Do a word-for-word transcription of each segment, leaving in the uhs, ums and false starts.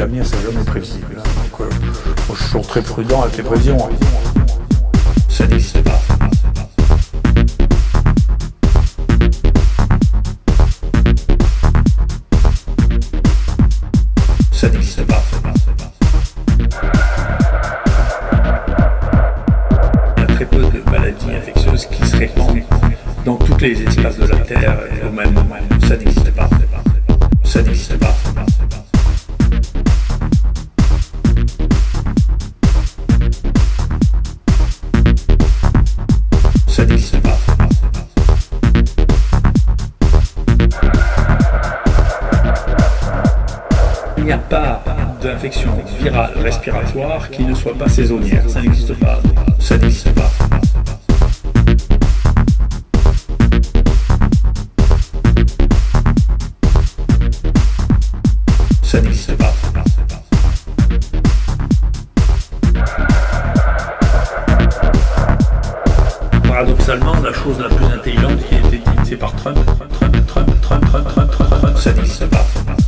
l'avenir c'est jamais prévisible. Donc euh, moi, je suis toujours très prudent avec les prévisions. Ça n'existe pas. Ça n'existe pas. Il y a très peu de maladies infectieuses qui se répandent dans tous les espaces de la Terre et au même moment. Ça n'existe pas. Ça n'existe pas. Ça n'existe pas. Il n'y a pas d'infection virale respiratoire qui ne soit pas saisonnière. Ça n'existe pas. Ça n'existe pas. Ça n'existe pas. Paradoxalement, la chose la plus intelligente qui a été dite, c'est par Trump. Trump, Trump, Trump, Trump, Trump, Trump, Trump, Trump. Ça n'existe pas.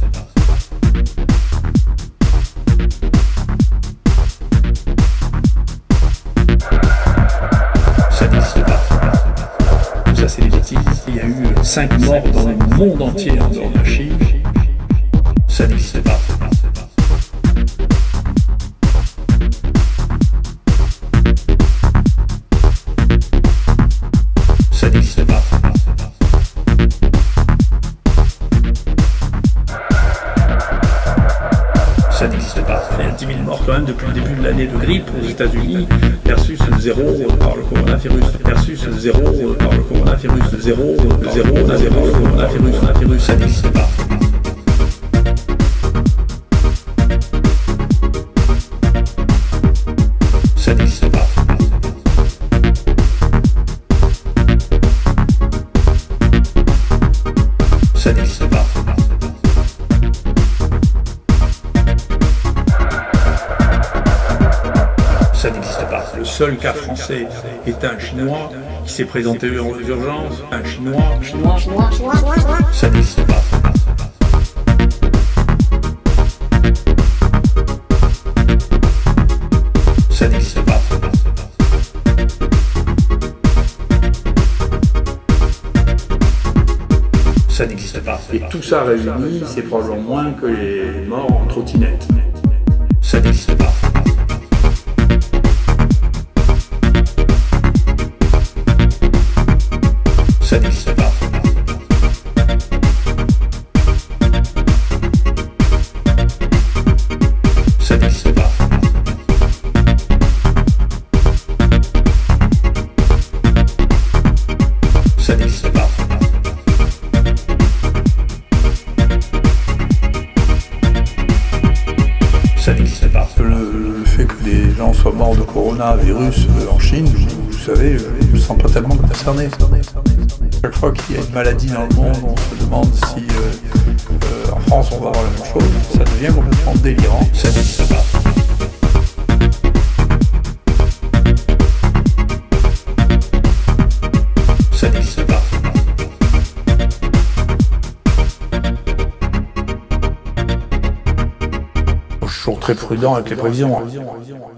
Ça n'existe pas. Tout ça, c'est des bêtises. Il y a eu cinq morts dans le monde entier en dehors de la Chine. Ça n'existe pas. Ça n'existe pas. Ça n'existe pas. Il y a dix mille morts quand même depuis le début de l'année de grippe aux États-Unis versus zéro par le coronavirus. Versus zéro par le coronavirus. Zéro, zéro, zéro, coronavirus, coronavirus. Ça n'existe pas. Ça n'existe pas. Ça n'existe pas. Ça n'existe pas. Le seul cas français est un Chinois qui s'est présenté aux urgences. Un Chinois. Chinois, Chinois, Chinois, Chinois. Ça n'existe pas. Ça n'existe pas. Ça n'existe pas. Et tout ça réuni, c'est probablement moins que les morts en trottinette. Ça n'existe pas. Ça n'existe pas. Ça n'existe pas. Ça n'existe pas. Ça n'existe pas. Le, le fait que des gens soient morts de coronavirus euh, en Chine, vous, vous savez, je ne me sens pas tellement concerné. Chaque fois qu'il y a une maladie dans le monde, on se demande si euh, euh, en France on va avoir la même chose. Ça devient complètement délirant. Ça n'existe pas. Ça n'existe pas. Je suis toujours très prudent avec les prévisions.